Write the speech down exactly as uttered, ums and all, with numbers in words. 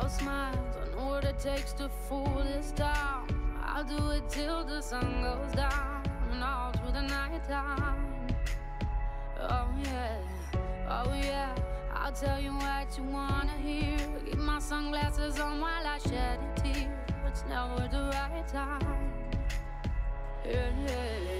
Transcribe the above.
all smiles. I know what it takes to fool this town. I'll do it till the sun goes down and all through the night time. Oh yeah, oh yeah, I'll tell you what you wanna hear. Keep my sunglasses on while I shed a tear. It's never the right time. Yeah, yeah.